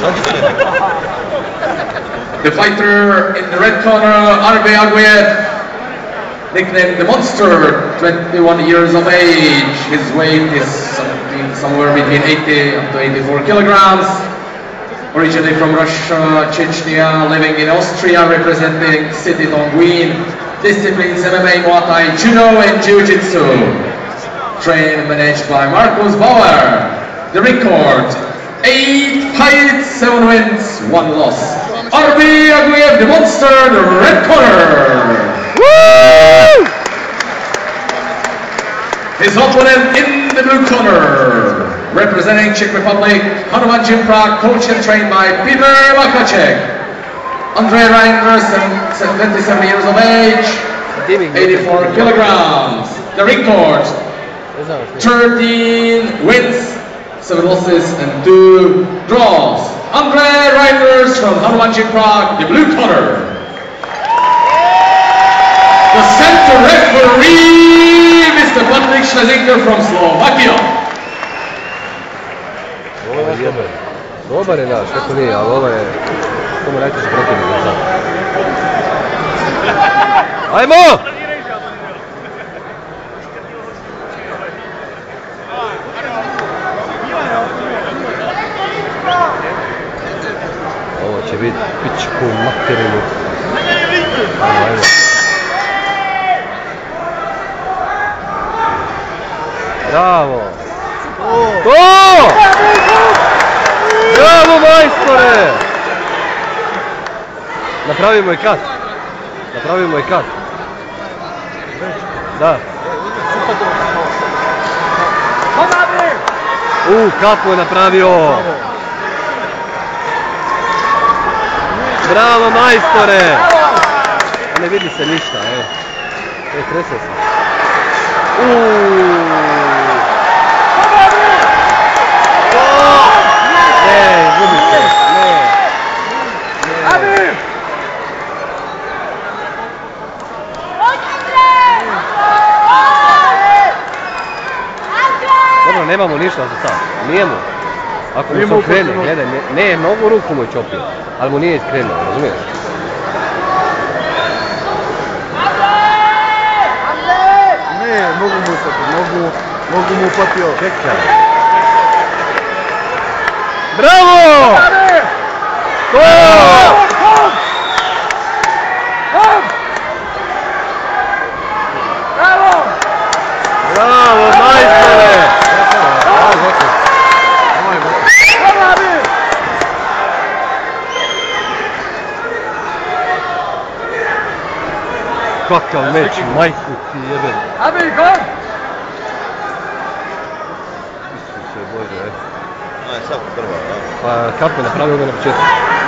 The fighter in the red corner, Arbe Aguirre, nicknamed the Monster, 21 years of age. His weight is somewhere between 80 up to 84 kilograms. Originally from Russia, Chechnya, living in Austria, representing City Tonguin. Disciplines MMA, Muay Thai, Judo and Jiu-Jitsu. Trained and managed by Marcus Bauer. The record, 8 fights, 7 wins, 1 loss. Arbe Aguirre, the Monster, the red corner. Woo! His opponent in the blue corner, representing Czech Republic, Hanuman Gym Prague, coached and trained by Peter Makacek. Andrei Reinders, 27 years of age, 84 kilograms. The record, 13 wins, 7 losses and 2 draws. Andrei Reinders from Hanuman Gym Prague, the blue corner. The center referee, Mr. Patrik Schlesinger from Slovakia. Dobar je naš, kako nije, ali ovo je... To mu najteže prekinuti sad. Ajmo! Ovo će biti pičku materinu. Ajmo. Bravo! To! Bravo, majstore! Napravimo i kat. Napravimo i kat. Da. Kako je napravio! Bravo, majstore! Ne vidi se ništa, evo. Trese se. Ne, izgubi se. Ne. Dobro, nemamo ništa za sad. Nijemo. Ako mu sam krene, gledaj, ne, novu ruku mu je čopio. Ali mu nije iskrenuo, razumiješ? Ne, nogu mu sad, nogu mu upatio. Čekaj. Bravo! To! Bravo, majstore! Kakav meč, majku ti jebe. Abi, gol! Isuse Bože, Aj, samo prva, da. Pa kako je napravio ga na početku?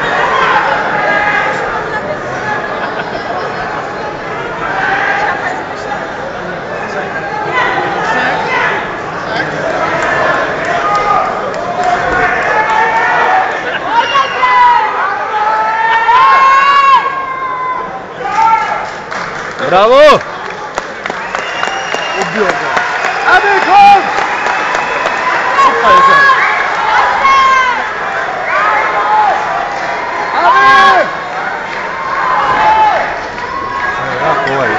Bravo! Ubio ga. Abi, gol! Super je sad. Abi! Jako ovaj.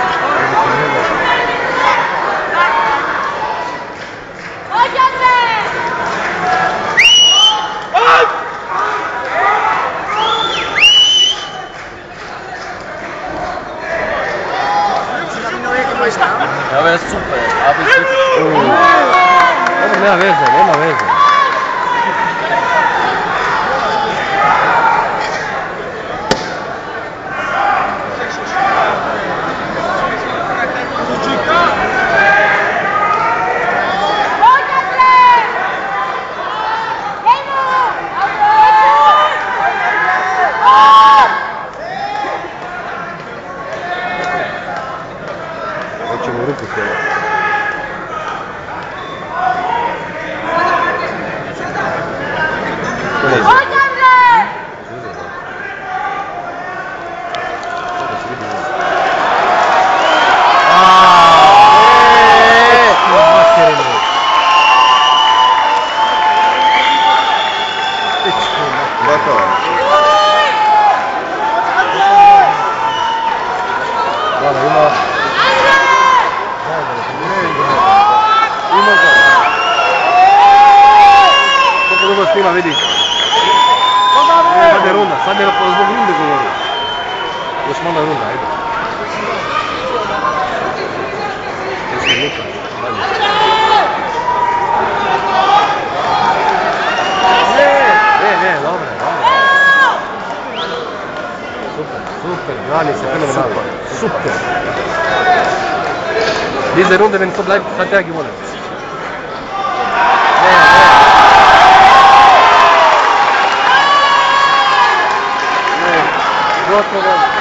Gotovo. Hvala, ima... Ima ga. Koliko dugo snima, vidi. Sad je runda, sad je zbog runde govorio. Još malo je runda, ajde. Još je Luka, dalje. Ne, dobro. Super, brani se fenomenalno. Super. Diese Runde, wenn es so bleibt, hat er gewonnen. Ne. Gotovo.